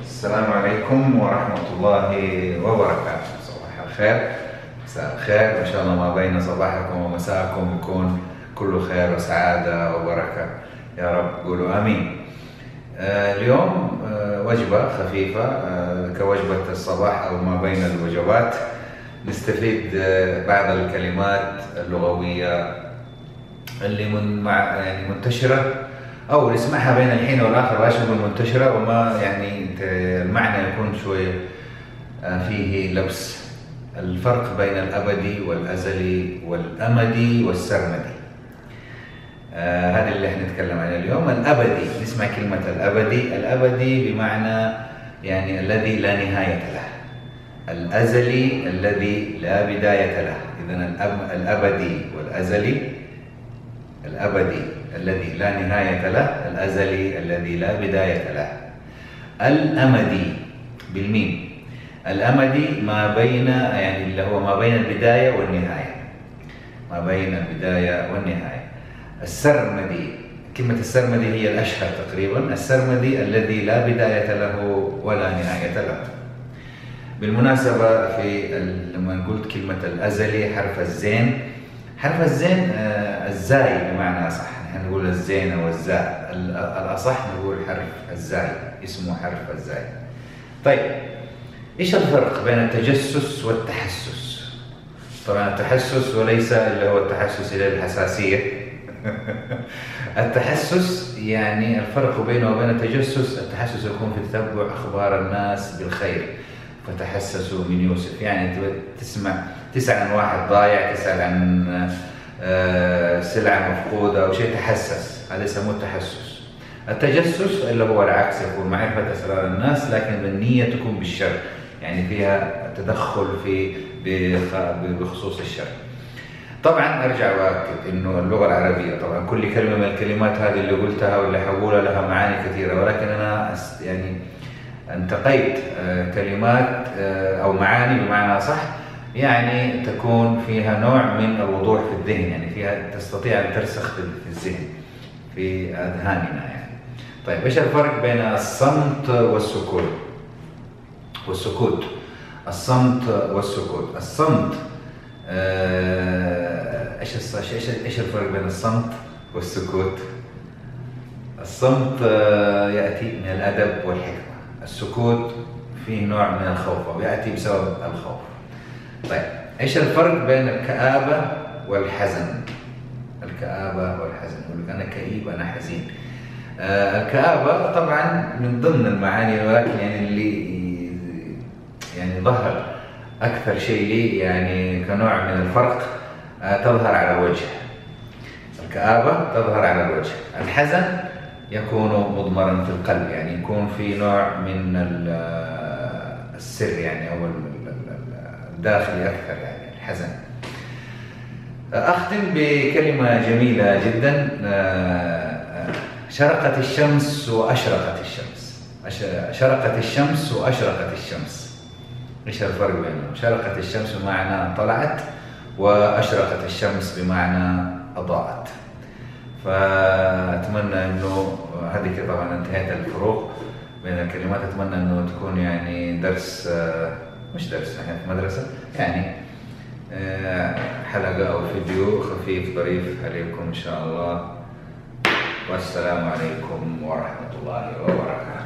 السلام عليكم ورحمة الله وبركاته. صباح الخير، مساء الخير، إن شاء الله ما بين صباحكم ومساءكم يكون كله خير وسعادة وبركة يا رب، قولوا آمين. اليوم وجبة خفيفة كوجبة الصباح أو ما بين الوجبات، نستفيد بعض الكلمات اللغوية اللي يعني منتشرة أو نسمعها بين الحين والآخر، وأشبه المنتشرة، وما يعني المعنى يكون شوية فيه لبس. الفرق بين الأبدي والأزلي والأمدي والسرمدي، هذا اللي احنا نتكلم عنه اليوم. الأبدي، نسمع كلمة الأبدي. الأبدي بمعنى يعني الذي لا نهاية له. الأزلي الذي لا بداية له. إذن الأبدي والأزلي، الأبدي الذي لا نهاية له، الأزلي الذي لا بداية له. الأمدي بالميم. الأمدي ما بين، يعني اللي هو ما بين البداية والنهاية، ما بين البداية والنهاية. السرمدي، كلمة السرمدي هي الأشهر تقريبا. السرمدي الذي لا بداية له ولا نهاية له. بالمناسبة لما قلت كلمة الأزلي، حرف الزين، حرف الزين الزاي بمعنى أصح، نحن نقول الزين أو الزاء، الأصح نقول حرف الزاي، اسمه حرف الزاي. طيب، إيش الفرق بين التجسس والتحسس؟ طبعا التحسس وليس اللي هو التحسس إلى الحساسية. التحسس يعني الفرق بينه وبين التجسس، التحسس يكون في تتبع أخبار الناس بالخير، فتحسسوا من يوسف. يعني تسأل عن واحد ضايع، تسأل عن سلعة مفقودة أو شيء، تحسس، هذا يسموه التحسس. التجسس اللي هو العكس، يكون معرفة أسرار الناس لكن بالنية تكون بالشر، يعني فيها تدخل بخصوص الشر. طبعا ارجع واكد انه اللغه العربيه، طبعا كل كلمه من الكلمات هذه اللي قلتها واللي حقولها لها معاني كثيره، ولكن انا يعني انتقيت كلمات او معاني بمعنى صح، يعني تكون فيها نوع من الوضوح في الذهن، يعني فيها تستطيع ان ترسخ في الذهن، في اذهاننا يعني. طيب، ايش الفرق بين الصمت والسكوت؟ الصمت والسكوت. الصمت ايش الفرق بين الصمت والسكوت؟ الصمت يأتي من الأدب والحكمة، السكوت فيه نوع من الخوف أو يأتي بسبب الخوف. طيب، ايش الفرق بين الكآبة والحزن؟ الكآبة والحزن، يقول لك أنا كئيب، أنا حزين. الكآبة طبعا من ضمن المعاني، ولكن يعني اللي يعني ظهر أكثر شيء لي يعني كنوع من الفرق، تظهر على الوجه. الكآبة تظهر على الوجه. الحزن يكون مضمرا في القلب، يعني يكون في نوع من السر يعني، أو الداخلي أكثر، يعني الحزن. أختم بكلمة جميلة جدا. شرقت الشمس وأشرقت الشمس. شرقت الشمس وأشرقت الشمس. ايش الفرق بينهم؟ شرقت الشمس بمعنى طلعت، واشرقت الشمس بمعنى اضاءت. فاتمنى انه هذه طبعا انتهيت الفروق بين الكلمات. اتمنى انه تكون يعني درس، مش درس، نحن في مدرسه، يعني حلقه او فيديو خفيف ظريف عليكم ان شاء الله. والسلام عليكم ورحمه الله وبركاته.